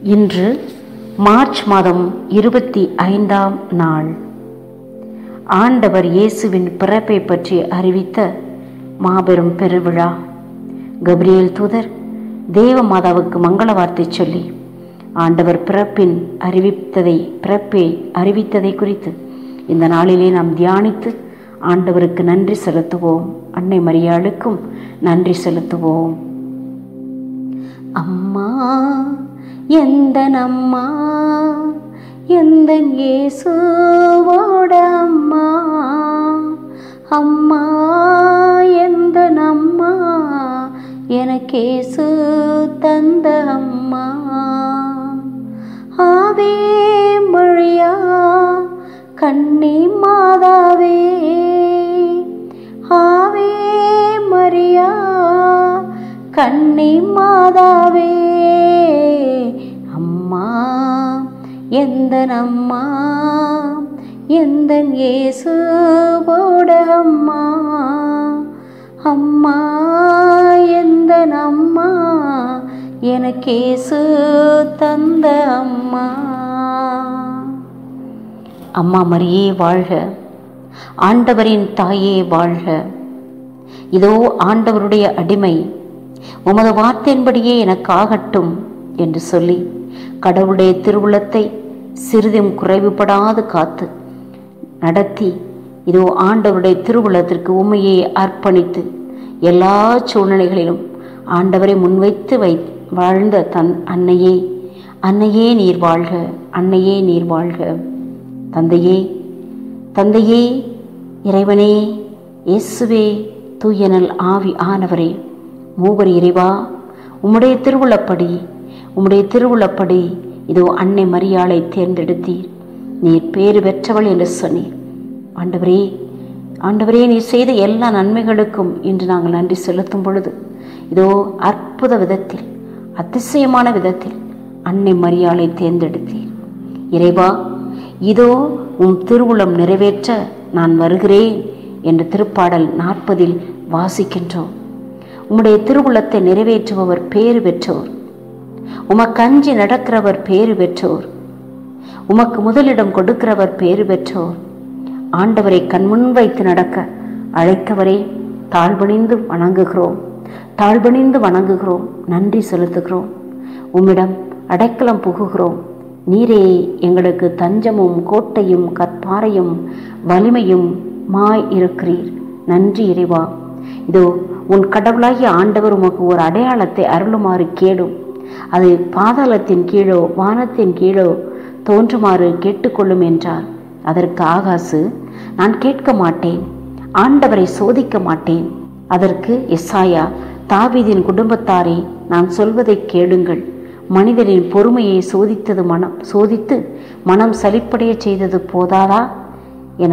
இன்று மார்ச் மாதம் 25ஆம் நாள். ஆண்டவர் இயேசுவின் பிறப்பை பற்றி அறிவித்த மாபெரும் பெருவிழா. கபிரியேல் தூதர் தேவ மாதாவுக்கு மங்கள வார்த்தை சொல்லி ஆண்டவர் பிறப்பை அறிவித்ததை குறித்து இந்த நாளிலே நாம் தியானித்து ஆண்டவருக்கு நன்றி செலுத்துவோம். அன்னை மரியாளுக்கும் நன்றி செலுத்துவோம். அம்மா எந்தன் அம்மா, எந்தன் இயேசுவோட அம்மா, அம்மா எந்தன் அம்மா, எனக்கு இயேசு தந்த அம்மா. ஆவே மரியா கன்னி மாதாவே, ஆவே மரியா கன்னி மாதாவே, அம்மா எந்தன் அம்மா, எந்தன் இயேசுவோட அம்மா, அம்மா எந்தன் அம்மா, எனக்கு இயேசு தந்த அம்மா. அம்மா மரியே வாழ்க, ஆண்டவரின் தாயே வாழ்க. இதோ ஆண்டவருடைய அடிமை, உமது வார்த்தையின்படியே எனக்கு ஆகட்டும் என்று சொல்லி கடவுளுடைய திருவுளத்தை சிறிதும் குறைவுபடாது காத்து நடத்தி, இதோ ஆண்டவருடைய திருவுளத்திற்கு உண்மையை அர்ப்பணித்து எல்லா சூழ்நிலைகளிலும் ஆண்டவரை முன்வைத்து வாழ்ந்த அன்னையே, அன்னையே நீர் வாழ்க, அன்னையே நீர் வாழ்க. தந்தையே, தந்தையே, இறைவனே, இயேசுவே, தூயனல் ஆவி ஆனவரே, மூவர் இறைவா, உம்முடைய திருவுளப்படி இதோ அன்னை மரியாளை தேர்ந்தெடுத்தீர். நீர் பேறு பெற்றவள் என்று சொன்னீர். ஆண்டவரே, ஆண்டவரே, நீர் செய்த எல்லா நன்மைகளுக்கும் இன்று நாங்கள் நன்றி செலுத்தும் பொழுது இதோ அற்புத விதத்தில், அதிசயமான விதத்தில் அன்னை மரியாளை தேர்ந்தெடுத்தீர். இறைவா, இதோ உம் திருவுளம் நிறைவேற்ற நான் வருகிறேன் என்று திருப்பாடல் 40 வாசிக்கின்றோம். உம்முடைய திருவுளத்தை நிறைவேற்றுபவர் பேறு பெற்றோர், உமக்கு அஞ்சி நடக்கிறவர் பேறு பெற்றோர், உமக்கு முதலிடம் கொடுக்கிறவர் பேறு பெற்றோர். ஆண்டவரை கண்முன் வைத்து நடக்க அழைத்தவரே, தாழ்பணிந்து வணங்குகிறோம், நன்றி செலுத்துகிறோம். உம்மிடம் அடைக்கலம் புகுகிறோம். நீரே எங்களுக்கு தஞ்சமும் கோட்டையும் கற்பாறையும் வலிமையும் இருக்கிறீர். நன்றி இறைவா. இதோ உன் கடவுளாகிய ஆண்டவர் உமக்கு ஒரு அடையாளத்தை அருளுமாறு கேடும். அது பாதாளத்தின் கீழோ வானத்தின் கீழோ தோன்றுமாறு கேட்டுக்கொள்ளும் என்றார். அதற்கு ஆகாசு, நான் கேட்க மாட்டேன், ஆண்டவரை சோதிக்க மாட்டேன். அதற்கு எசாயா, தாவீதின் குடும்பத்தாரே, நான் சொல்வதை கேளுங்கள். மனிதரின் பொறுமையை சோதித்து மனம் சலிப்படைய செய்தது போதாதா என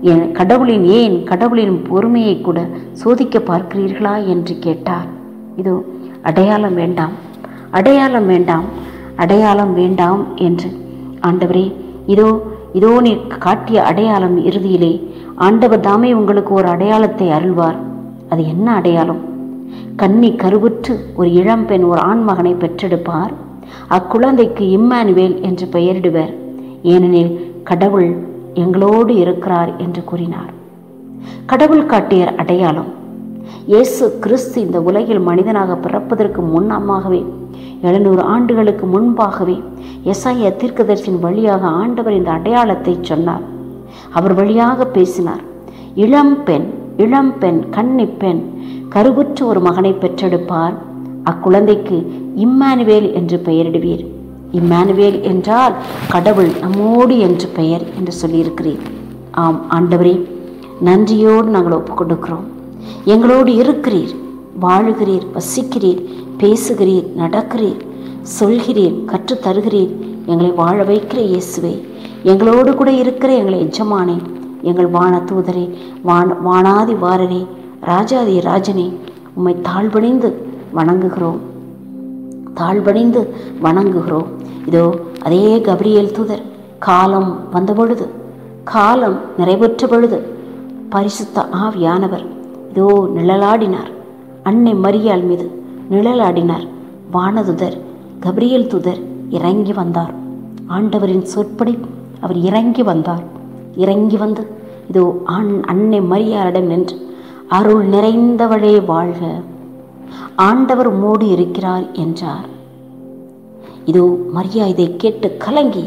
கடவுளின் பொறுமையை கூட சோதிக்க பார்க்கிறீர்களா என்று கேட்டார். இதோ அடையாளம் வேண்டாம், அடையாளம் வேண்டாம், அடையாளம் வேண்டாம் என்று ஆண்டவரே, இதோ நீ காட்டிய அடையாளம் இறுதியிலே ஆண்டவர் தாமே உங்களுக்கு ஒரு அடையாளத்தை அருள்வார். அது என்ன அடையாளம்? கன்னி கருவுற்று ஒரு இளம்பெண் ஒரு ஆண்மகனை பெற்றெடுப்பார். அக்குழந்தைக்கு இம்மானுவேல் என்று பெயரிடுவர், ஏனெனில் கடவுள் எங்களோடு இருக்கிறார் என்று கூறினார். கடவுள் காட்டிய அடையாளம். இயேசு கிறிஸ்து இந்த உலகில் மனிதனாக பிறப்பதற்கு முன்னமாகவே 700 ஆண்டுகளுக்கு முன்பாகவே எசாயா தீர்க்கதரிசியின் வழியாக ஆண்டவர் இந்த அடையாளத்தை சொன்னார். அவர் வழியாக பேசினார். இளம்பெண் கன்னிப்பெண் கருவுற்ற ஒரு மகனை பெற்றெடுப்பார். அக்குழந்தைக்கு இம்மானுவேல் என்று பெயரிடுவீர். இம்மானுவேல் என்றால் கடவுள் நம்மோடு என்று பெயர் என்று சொல்லியிருக்கிறீர். ஆம் ஆண்டவரே, நன்றியோடு நாங்கள் ஒப்புக் கொடுக்கிறோம். எங்களோடு இருக்கிறீர், வாழுகிறீர், வசிக்கிறீர், பேசுகிறீர், நடக்கிறீர், சொல்கிறீர், கற்றுத்தருகிறீர். எங்களை வாழ வைக்கிற இயேசுவே, எங்களோடு கூட இருக்கிற எங்களை எஜமானே, எங்கள் வான தூதரே, வானாதி வாரரே, ராஜாதி ராஜனே, உம்மை தாழ்பணிந்து வணங்குகிறோம். இதோ அதே கபிரியேல் தூதர் காலம் வந்தபொழுது, காலம் நிறைவேற்ற பொழுது பரிசுத்த ஆவியானவர் இதோ நிழலாடினார். அன்னை மரியாள் மீது நிழலாடினார். வானதுதர் கபிரியேல் தூதர் இறங்கி வந்தார். ஆண்டவரின் சொற்படி அவர் இறங்கி வந்தார். இறங்கி வந்து இதோ அன்னை மரியாளிடம் நின்று, அருள் நிறைந்தவளே வாழ்க, ஆண்டவர் உம்மோடு இருக்கிறார் என்றார். இதோ மரியா இதை கேட்டு கலங்கி,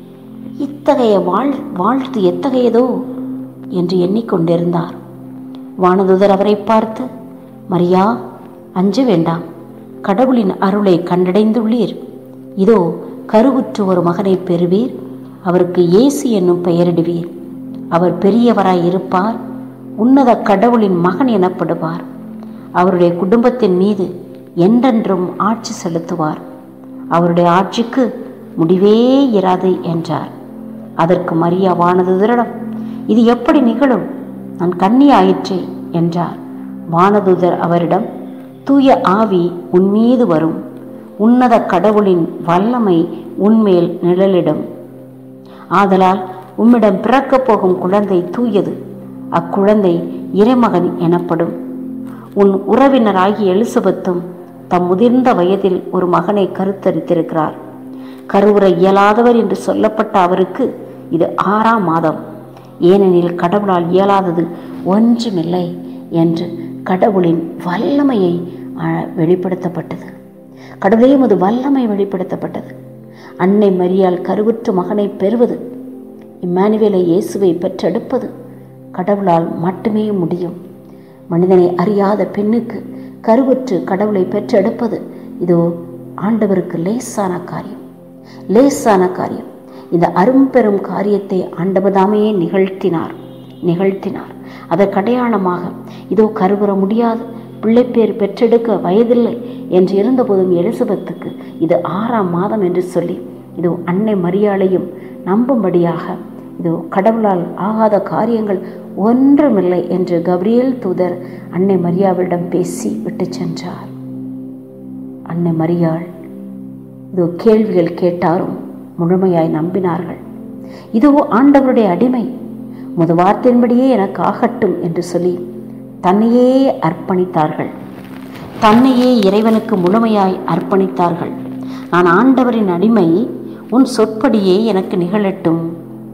இத்தகைய வாழ்த்து எத்தகையதோ என்று எண்ணிக்கொண்டிருந்தார். வானதூதர் அவரை பார்த்து, மரியா, அஞ்ச வேண்டாம், கடவுளின் அருளை கண்டடைந்துள்ளீர். இதோ கருவுற்று ஒரு மகனை பெறுவீர், அவருக்கு இயேசு என்னும் பெயரிடுவீர். அவர் பெரியவராய் இருப்பார், உன்னத கடவுளின் மகன் எனப்படுவார். அவருடைய குடும்பத்தின் மீது என்றென்றும் ஆட்சி செலுத்துவார். அவருடைய ஆட்சிக்கு முடிவே இராது என்றார். அதற்கு மரியா வானதூதரிடம், இது எப்படி நிகழும்? நான் கன்னி ஆயிற்றே என்றார். வானதூதர் அவரிடம், தூய ஆவி உன்மீது வரும், உன்னத கடவுளின் வல்லமை உன்மேல் நிழலிடும். ஆதலால் உம்மிடம் பிறக்கப் போகும் குழந்தை தூயது, அக்குழந்தை இறைமகன் எனப்படும். உன் உறவினராகிய எலிசபெத்தும் தம் முதிர்ந்த வயதில் ஒரு மகனை கருத்தரித்திருக்கிறார். கருவுற இயலாதவர் என்று சொல்லப்பட்ட அவருக்கு இது 6ஆம் மாதம். ஏனெனில் கடவுளால் இயலாதது ஒன்றுமில்லை என்று கடவுளின் வல்லமையை வெளிப்படுத்தப்பட்டது. கடவுளே உமது வல்லமை வெளிப்படுத்தப்பட்டது. அன்னை மரியாள் கருவுற்ற மகனை பெறுவது, இம்மானுவேலை இயேசுவை பெற்றெடுப்பது கடவுளால் மட்டுமே முடியும். மனிதனை அறியாத பெண்ணுக்கு கருவுற்று கடவுளை பெற்றெடுப்பது இதோ ஆண்டவருக்கு லேசான காரியம், லேசான காரியம். இந்த அரும்பெரும் காரியத்தை ஆண்டவர்தாமே நிகழ்த்தினார். அதற்கு அடையாளமாக இதோ கருவுற முடியாது, பிள்ளைப்பேர் பெற்றெடுக்க வயதில்லை என்று இருந்தபோதும் எலிசபெத்துக்கு இது 6ஆம் மாதம் என்று சொல்லி இதோ அன்னை மரியாளையும் நம்பும்படியாக இதோ கடவுளால் ஆகாத காரியங்கள் ஒன்றுமில்லை என்று கபிரியேல் தூதர் அன்னை மரியாவிடம் பேசி விட்டு சென்றார். அன்னை மரியாள் இதோ கேள்விகள் கேட்டாரும் முழுமையாய் நம்பினார்கள். இதோ ஆண்டவருடைய அடிமை, முது வார்த்தையின்படியே எனக்கு ஆகட்டும் என்று சொல்லி தன்னையே அர்ப்பணித்தார்கள். தன்னையே இறைவனுக்கு முழுமையாய் அர்ப்பணித்தார்கள். நான் ஆண்டவரின் அடிமை, உன் சொற்படியே எனக்கு நிகழட்டும்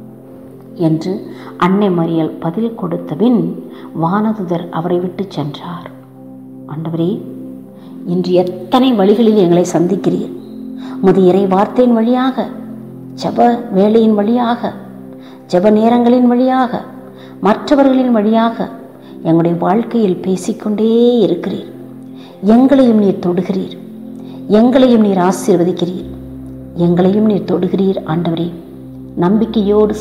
என்று அன்னை மரியாள் பதில் கொடுத்தபின் வானதுதர் அவரை விட்டு சென்றார். ஆண்டவரே, இன்று எத்தனை வழிகளில் எங்களை சந்திக்கிறீர். உமது இறை வார்த்தையின் வழியாக, ஜப வேளையின் வழியாக, ஜப நேரங்களின் வழியாக, மற்றவர்களின் வழியாக எங்களுடைய வாழ்க்கையில் பேசிக்கொண்டே இருக்கிறீர். எங்களையும் நீர் தொடுகிறீர், எங்களையும் நீர் ஆசீர்வதிக்கிறீர், எங்களையும் நீர் தொடுகிறீர். ஆண்டவரே, நம்பிக்கையோடு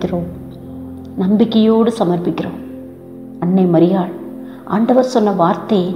சமர்ப்பிக்கிறோம். அன்னை மரியாள் ஆண்டவர் சொன்ன வார்த்தையை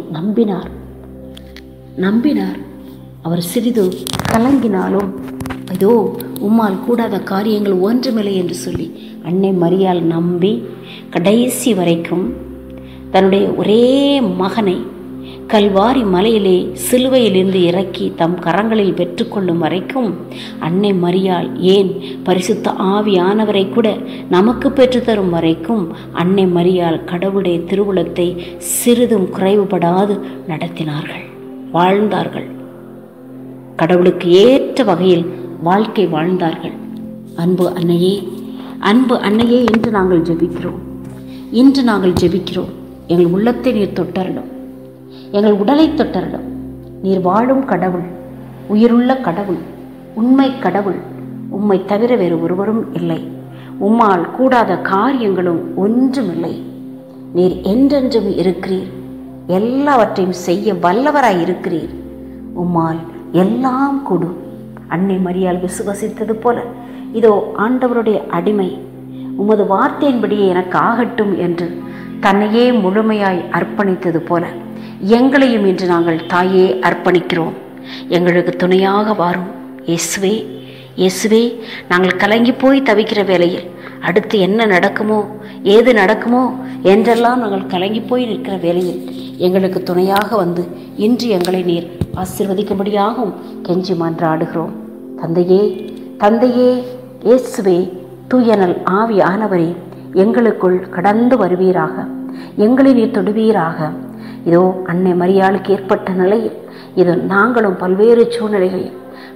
நம்பினார். அவர் சிறிது கலங்கினாலும் இதோ உம்மால் கூடாத காரியங்கள் ஒன்றுமில்லை என்று சொல்லி அன்னை மரியாள் நம்பி கடைசி வரைக்கும் தன்னுடைய ஒரே மகனை கல்வாரி மலையிலே சிலுவையிலிருந்து இறக்கி தம் கரங்களில் பெற்றுக்கொள்ளும் வரைக்கும் அன்னை மரியாள், ஏன் பரிசுத்த ஆவியானவரை கூட நமக்கு பெற்றுத்தரும் வரைக்கும் அன்னை மரியாள் கடவுளுடைய திருவுளத்தை சிறிதும் குறைவுபடாது நடத்தினார்கள், வாழ்ந்தார்கள். கடவுளுக்கு ஏற்ற வகையில் வாழ்க்கை வாழ்ந்தார்கள். அன்பு அன்னையே, இன்று நாங்கள் ஜெபிக்கிறோம். எங்கள் உள்ளத்தை நீர் தொட்டரலும், எங்கள் உடலை தொட்டரலும். நீர் வாழும் கடவுள், உயிருள்ள கடவுள், உண்மை கடவுள். உம்மை தவிர வேறு ஒருவரும் இல்லை. உம்மால் கூடாத காரியங்களும் ஒன்றுமில்லை. நீர் என்றென்றும் இருக்கிறீர், எல்லாவற்றையும் செய்ய வல்லவராய் இருக்கிறீர். உம்மால் எல்லாம் கூடும். அன்னை மரியாள் விசுவசித்தது போல இதோ ஆண்டவருடைய அடிமை, உமது வார்த்தையின்படியே எனக்கு ஆகட்டும் என்று தன்னையே முழுமையாய் அர்ப்பணித்தது போல எங்களையும் இன்று நாங்கள் தாயே அர்ப்பணிக்கிறோம். எங்களுக்கு துணையாக வாரும் இயேசுவே. நாங்கள் கலங்கி போய் தவிக்கிற வேளையில் அடுத்து என்ன நடக்குமோ, ஏது நடக்குமோ என்றெல்லாம் நாங்கள் கலங்கி போய் நிற்கிற வேளையில் எங்களுக்கு துணையாக வந்து இன்று எங்களை நீர் ஆசீர்வதிக்கும்படியாகவும் கெஞ்சி மன்றாடுகிறோம். தந்தையே இயேசுவே, தூயனல் ஆவியானவரே, எங்களுக்குள் கடந்து வருவீராக, எங்களை நீர் தொடுவீராக. இதோ அன்னை மரியாளுக்கு ஏற்பட்ட நிலையில் இதோ நாங்களும் பல்வேறு சூழ்நிலைகளில்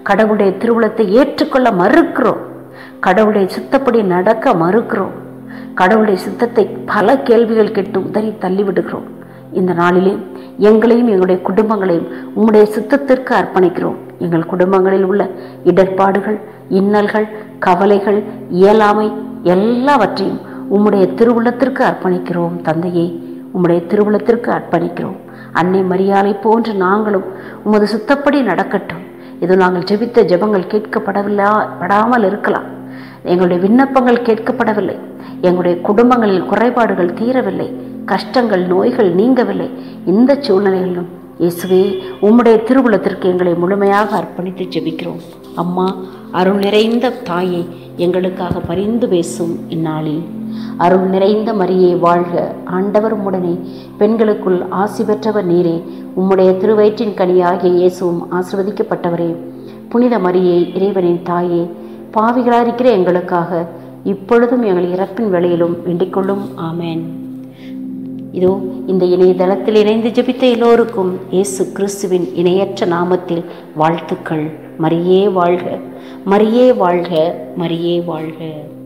கடவுளுடைய திருவுளத்தை ஏற்றுக்கொள்ள மறுக்கிறோம். கடவுளுடைய சித்தப்படி நடக்க மறுக்கிறோம். கடவுளுடைய சித்தத்தை பல கேள்விகள் கேட்டு உதறி தள்ளிவிடுகிறோம். இந்த நாளிலே எங்களையும் எங்களுடைய குடும்பங்களையும் உம்முடைய சித்தத்திற்கு அர்ப்பணிக்கிறோம். எங்கள் குடும்பங்களில் உள்ள இடர்பாடுகள், இன்னல்கள், கவலைகள், இயலாமை எல்லாவற்றையும் உம்முடைய திருவுளத்திற்கு அர்ப்பணிக்கிறோம். தந்தையே, உம்முடைய திருவுளத்திற்கு அர்ப்பணிக்கிறோம். அன்னை மரியாளை போன்று நாங்களும் உமது சுத்தப்படி நடக்கட்டும். இது நாங்கள் ஜெபித்த ஜெபங்கள் படாமல் இருக்கலாம். எங்களுடைய விண்ணப்பங்கள் கேட்கப்படவில்லை. எங்களுடைய குடும்பங்களில் குறைபாடுகள் தீரவில்லை. கஷ்டங்கள், நோய்கள் நீங்கவில்லை. இந்த சூழ்நிலைகளிலும் இயேசுவே, உம்முடைய திருவுளத்திற்கு எங்களை முழுமையாக அர்ப்பணித்து ஜெபிக்கிறோம். அம்மா, அருள் நிறைந்த தாயே, எங்களுக்காக பரிந்து பேசும் இந்நாளில் அருள் நிறைந்த மரியே வாழ்க, ஆண்டவர் உம்முடனே, பெண்களுக்குள் ஆசி பெற்றவர் நீரே, உம்முடைய திருவயிற்றின் கனியாகிய இயேசுவும் ஆசீர்வதிக்கப்பட்டவரே. புனித மரியே, இறைவனின் தாயே, பாவிகளாயிருக்கிற எங்களுக்காக இப்பொழுதும் எங்கள் இறப்பின் வேளையிலும் வேண்டிக்கொள்ளும். ஆமேன். இதோ இந்த இணையதளத்தில் இணைந்து ஜெபித்த எல்லோருக்கும் இயேசு கிறிஸ்துவின் இணையற்ற நாமத்தில் வாழ்த்துக்கள். மரியே வாழ்க, மரியே வாழ்க, மரியே வாழ்க.